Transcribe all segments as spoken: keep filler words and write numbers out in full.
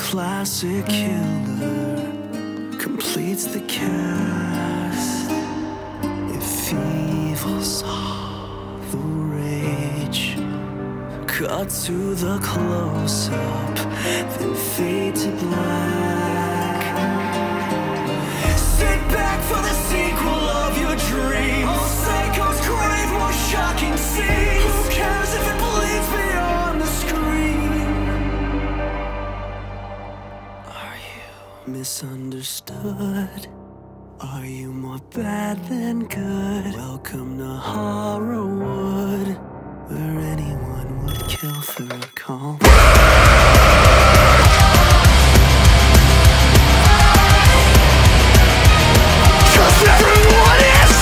classic killer completes the cast. If evil saw the rage, cut to the close-up, then fade to black. Sit back for the sequel of your dreams. All psychos crave more shocking scenes. Who cares if it bleeds beyond the screen? Are you misunderstood? Are you more bad than good? Welcome to Horrorwood, where anyone would kill for a call. Cause everyone is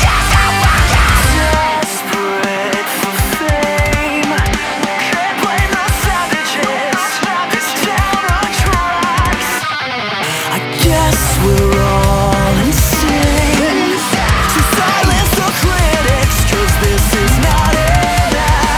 desperate for fame. Can't blame the savages, this town on tracks. I guess we're all insane. To silence the critics, cause this is not an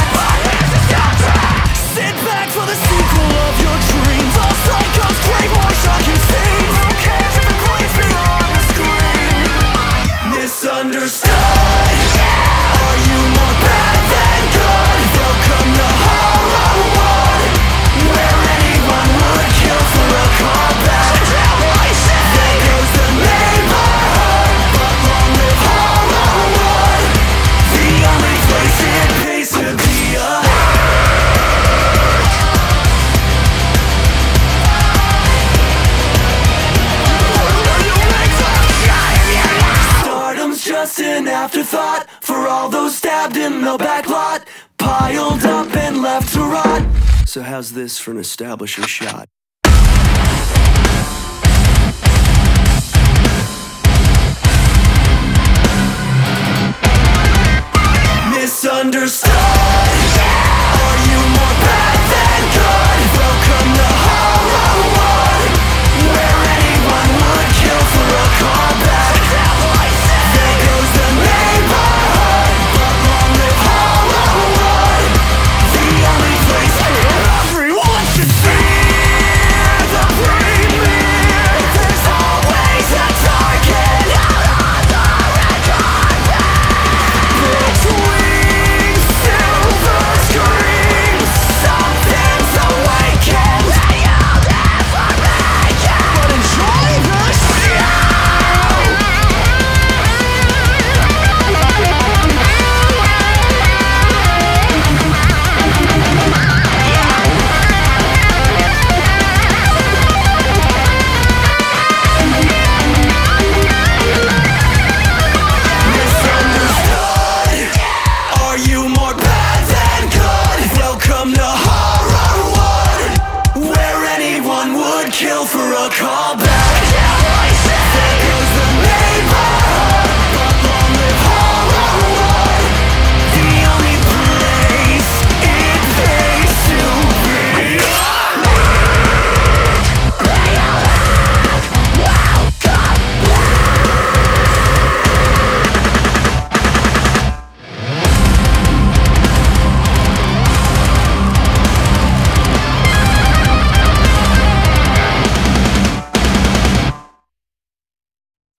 act. Sit back for the sequel of your dreams. All psychos crave more shocking scenes. Who cares if it bleeds beyond the screen? Misunderstood. Are you more bad than good? Welcome to Horrorwood, where anyone would kill for a callback. There goes the neighborhood, but long live Horrorwood, the only place it pays to be a Stardom's just an afterthought for all those stabbed in the back lot, piled up and left to rot. So how's this for an establisher shot? Misunderstood. Are you more bad than good? Welcome to Horrorwood, where anyone would kill for a callback. There goes the neighborhood, but long live Horrorwood, the only place everyone should fear the premiere. There's always a target out on the red carpet. Between silver screens, something's awakened, and you'll never make it. But enjoy the show. Misunderstood. Are you more bad than good? Welcome to Horrorwood, where anyone would kill for a callback.